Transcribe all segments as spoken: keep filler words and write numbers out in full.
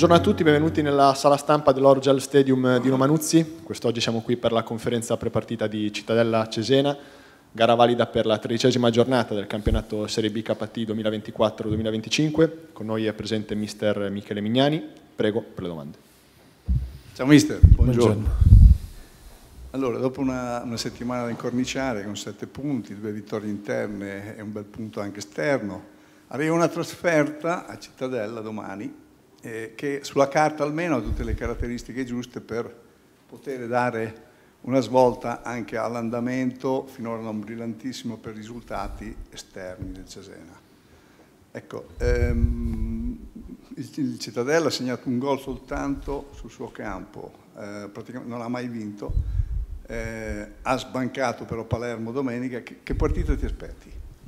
Buongiorno a tutti, benvenuti nella sala stampa dell'Orgel Stadium di Romanuzzi. Quest'oggi siamo qui per la conferenza prepartita di Cittadella Cesena, gara valida per la tredicesima giornata del campionato Serie B K T duemilaventiquattro duemilaventicinque. Con noi è presente mister Michele Mignani. Prego per le domande. Ciao mister, buongiorno. Buongiorno. Allora, dopo una, una settimana da incorniciare con sette punti, due vittorie interne e un bel punto anche esterno, arriva una trasferta a Cittadella domani eh, che sulla carta almeno ha tutte le caratteristiche giuste per poter dare una svolta anche all'andamento finora non brillantissimo per risultati esterni del Cesena. Ecco, ehm, il, il Cittadella ha segnato un gol soltanto sul suo campo, eh, praticamente non ha mai vinto, eh, ha sbancato però Palermo domenica. Che, che partita ti aspetti?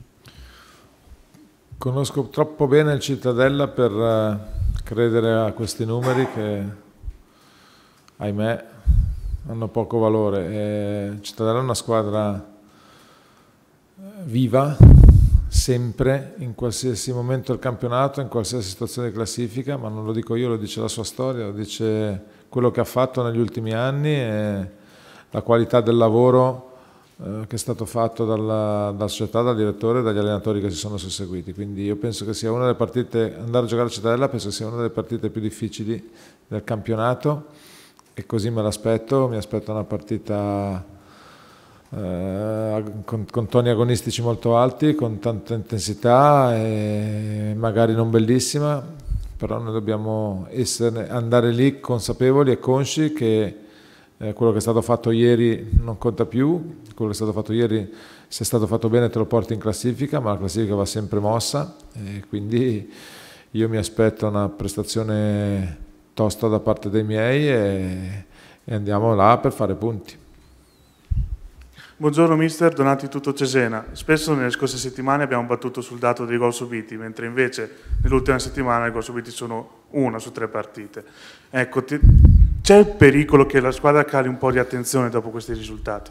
Conosco troppo bene il Cittadella per uh, credere a questi numeri che, ahimè, hanno poco valore. Il Cittadella è una squadra viva, sempre, in qualsiasi momento del campionato, in qualsiasi situazione di classifica, ma non lo dico io, lo dice la sua storia, lo dice quello che ha fatto negli ultimi anni e la qualità del lavoro eh, che è stato fatto dalla, dalla società, dal direttore e dagli allenatori che si sono susseguiti. Quindi io penso che sia una delle partite, andare a giocare a Cittadella penso che sia una delle partite più difficili del campionato e così me l'aspetto, mi aspetto una partita Eh, con, con toni agonistici molto alti, con tanta intensità e magari non bellissima, però noi dobbiamo essere, andare lì consapevoli e consci che eh, quello che è stato fatto ieri non conta più, quello che è stato fatto ieri, se è stato fatto bene te lo porti in classifica, ma la classifica va sempre mossa e quindi io mi aspetto una prestazione tosta da parte dei miei e, e andiamo là per fare punti. Buongiorno mister, Donati Tutto Cesena. Spesso nelle scorse settimane abbiamo battuto sul dato dei gol subiti, mentre invece nell'ultima settimana i gol subiti sono una su tre partite. Ecco, c'è il pericolo che la squadra cali un po' di attenzione dopo questi risultati?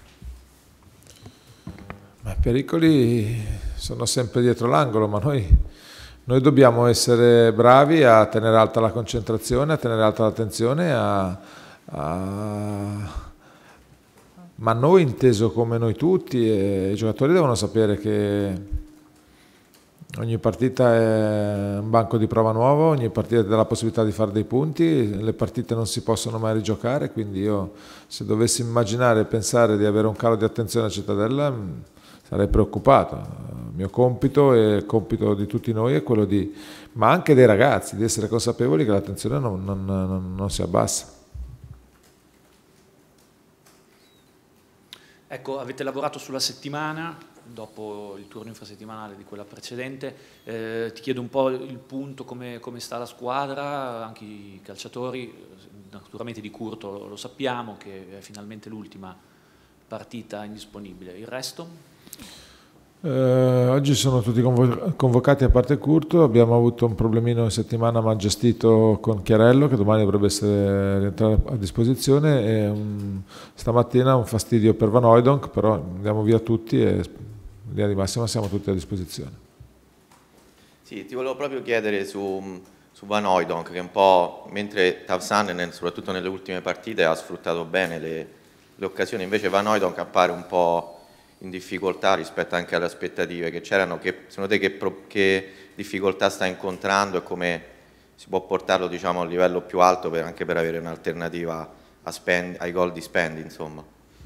Ma i pericoli sono sempre dietro l'angolo, ma noi, noi dobbiamo essere bravi a tenere alta la concentrazione, a tenere alta l'attenzione, a... a ma noi inteso come noi tutti, e i giocatori devono sapere che ogni partita è un banco di prova nuovo, ogni partita dà la possibilità di fare dei punti, le partite non si possono mai rigiocare, quindi io se dovessi immaginare e pensare di avere un calo di attenzione a Cittadella sarei preoccupato. Il mio compito e il compito di tutti noi è quello di, ma anche dei ragazzi, di essere consapevoli che l'attenzione non, non, non, non si abbassa. Ecco, avete lavorato sulla settimana, dopo il turno infrasettimanale di quella precedente, eh, ti chiedo un po' il punto, come, come sta la squadra, anche i calciatori, naturalmente di Curto lo, lo sappiamo, che è finalmente l'ultima partita indisponibile, il resto? Eh, oggi sono tutti convo convocati a parte Curto, abbiamo avuto un problemino in settimana ma gestito con Chiarello che domani dovrebbe essere rientrare a disposizione e um, stamattina un fastidio per Van Hooijdonk, però andiamo via tutti e in linea di massima siamo tutti a disposizione. Sì, ti volevo proprio chiedere su, su Van Hooijdonk che un po', mentre Tavsanen soprattutto nelle ultime partite ha sfruttato bene le, le occasioni, invece Van Hooijdonk appare un po' in difficoltà rispetto anche alle aspettative che c'erano. Che, secondo te che, che difficoltà sta incontrando e come si può portarlo, diciamo, a un livello più alto per, anche per avere un'alternativa ai gol di Spendi, insomma?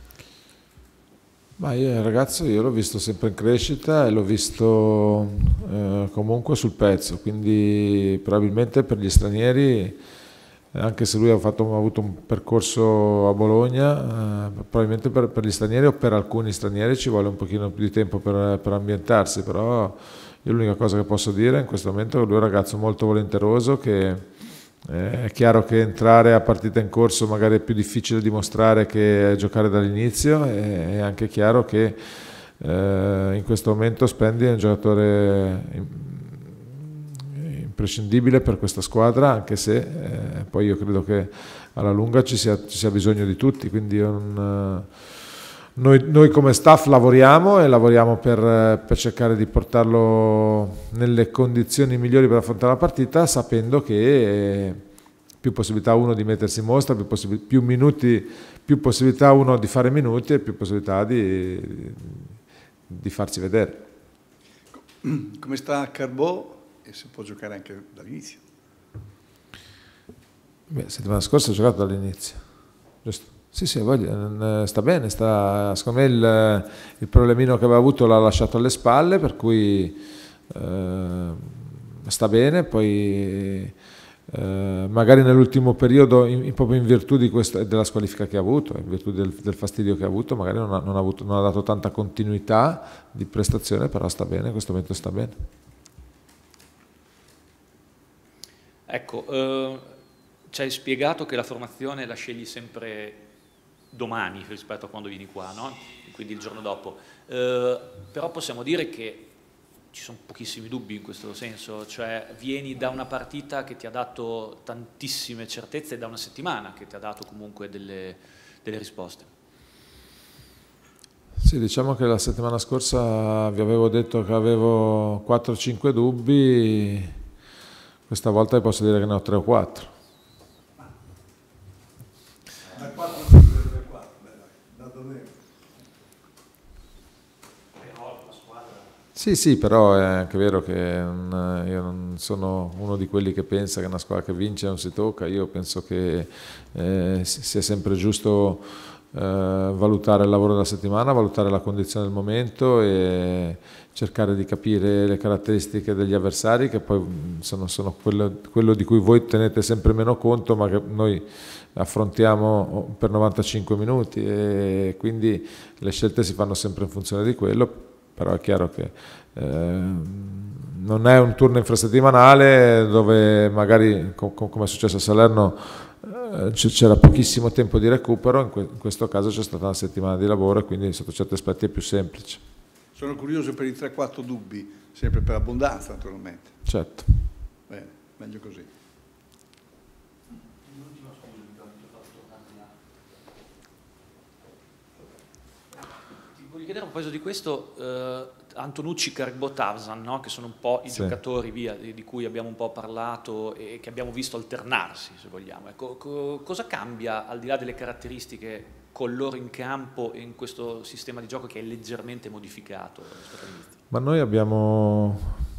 Ma io, il ragazzo io l'ho visto sempre in crescita e l'ho visto eh, comunque sul pezzo, quindi probabilmente per gli stranieri, anche se lui ha, fatto, ha avuto un percorso a Bologna, eh, probabilmente per, per gli stranieri o per alcuni stranieri ci vuole un pochino più di tempo per, per ambientarsi, però io l'unica cosa che posso dire in questo momento è che lui è un ragazzo molto volenteroso, che eh, è chiaro che entrare a partita in corso magari è più difficile dimostrare che giocare dall'inizio, è anche chiaro che eh, in questo momento Spendi è un giocatore imprescindibile per questa squadra, anche se eh, poi io credo che alla lunga ci sia, ci sia bisogno di tutti, quindi io non, Noi, noi come staff lavoriamo e lavoriamo per, per cercare di portarlo nelle condizioni migliori per affrontare la partita, sapendo che più possibilità uno di mettersi in mostra, più, più minuti, più possibilità uno di fare minuti e più possibilità di, di farsi vedere. Come sta Carbò e se può giocare anche dall'inizio? Beh, settimana scorsa ho giocato dall'inizio, giusto? Sì, sì, voglio, sta bene, sta, secondo me il, il problemino che aveva avuto l'ha lasciato alle spalle, per cui eh, sta bene, poi eh, magari nell'ultimo periodo, in, proprio in virtù di questa, della squalifica che ha avuto, in virtù del, del fastidio che ha avuto, magari non ha, non, ha avuto, non ha dato tanta continuità di prestazione, però sta bene, in questo momento sta bene. Ecco, eh, ci hai spiegato che la formazione la scegli sempre domani rispetto a quando vieni qua, no? Quindi il giorno dopo, eh, però possiamo dire che ci sono pochissimi dubbi in questo senso, cioè vieni da una partita che ti ha dato tantissime certezze e da una settimana che ti ha dato comunque delle, delle risposte. Sì, diciamo che la settimana scorsa vi avevo detto che avevo quattro cinque dubbi, questa volta vi posso dire che ne ho tre o quattro. Sì, sì, però è anche vero che un, io non sono uno di quelli che pensa che una squadra che vince non si tocca. Io penso che eh, sia sempre giusto eh, valutare il lavoro della settimana, valutare la condizione del momento e cercare di capire le caratteristiche degli avversari, che poi sono, sono quello, quello di cui voi tenete sempre meno conto, ma che noi affrontiamo per novantacinque minuti, e quindi le scelte si fanno sempre in funzione di quello. Però è chiaro che eh, non è un turno infrasettimanale dove magari, com come è successo a Salerno, eh, c'era pochissimo tempo di recupero. In, que in questo caso c'è stata una settimana di lavoro e quindi sotto certi aspetti è più semplice. Sono curioso per i tre quattro dubbi, sempre per abbondanza naturalmente. Certo. Bene, meglio così. Voglio chiedere a proposito di questo, eh, Antonucci, Carbò, Tavsan, no? Che sono un po' i sì. giocatori via, di, di cui abbiamo un po' parlato e che abbiamo visto alternarsi, se vogliamo. Ecco, co cosa cambia, al di là delle caratteristiche, con loro in campo e in questo sistema di gioco che è leggermente modificato rispetto all'inizio? Ma noi abbiamo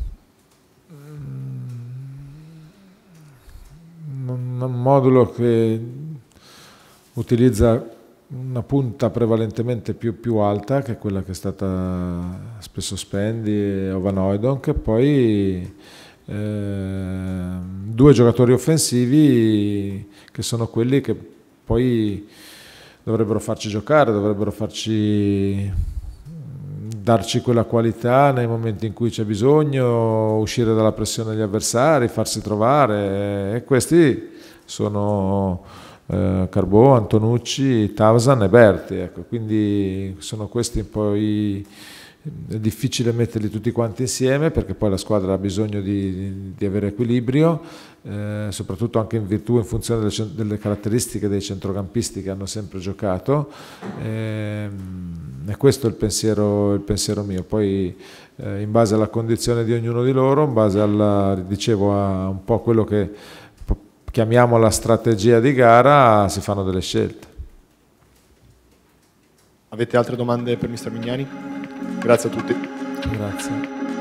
un modulo che utilizza una punta prevalentemente più, più alta, che è quella che è stata spesso Spendi o Van Hooijdonk, e poi eh, due giocatori offensivi che sono quelli che poi dovrebbero farci giocare, dovrebbero farci darci quella qualità nei momenti in cui c'è bisogno, uscire dalla pressione degli avversari, farsi trovare, e questi sono Eh, Carbò, Antonucci, Tavsan e Berti, ecco, quindi sono questi poi. È difficile metterli tutti quanti insieme perché poi la squadra ha bisogno di, di avere equilibrio, eh, soprattutto anche in virtù, in funzione delle, delle caratteristiche dei centrocampisti che hanno sempre giocato, eh, e questo è il pensiero, il pensiero mio. Poi eh, in base alla condizione di ognuno di loro, in base alla, dicevo, a un po' quello che chiamiamo la strategia di gara, si fanno delle scelte. Avete altre domande per mister Mignani? Grazie a tutti. Grazie.